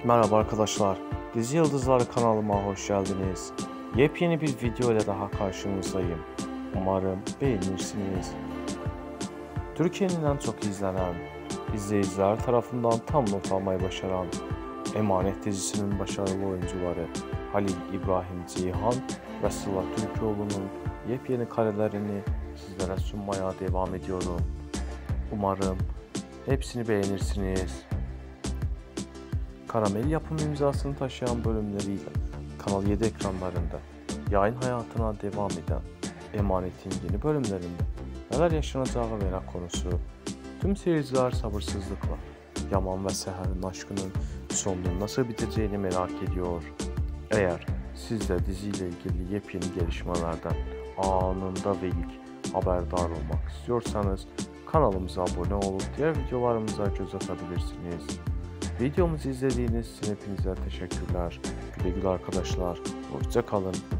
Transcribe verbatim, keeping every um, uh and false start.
Merhaba arkadaşlar, Dizi Yıldızları kanalıma hoş geldiniz. Yepyeni bir video ile daha karşınızdayım. Umarım beğenirsiniz. Türkiye'nin en çok izlenen, izleyiciler tarafından tam not almayı başaran Emanet dizisinin başarılı oyuncuları Halil İbrahim Ceyhan ve Sıla Türkoğlu'nun yepyeni karelerini sizlere sunmaya devam ediyorum. Umarım hepsini beğenirsiniz. Karamel yapım imzasını taşıyan bölümleriyle Kanal yedi ekranlarında yayın hayatına devam eden Emanet'in yeni bölümlerinde neler yaşanacağı merak konusu. Tüm seyirciler sabırsızlıkla Yaman ve Seher'in aşkının sonunu nasıl biteceğini merak ediyor. Eğer siz de diziyle ilgili yepyeni gelişmelerden anında ve ilk haberdar olmak istiyorsanız kanalımıza abone olup diğer videolarımıza göz atabilirsiniz. Videomuzu izlediğiniz için hepinize teşekkürler. Güle güle arkadaşlar. Hoşça kalın.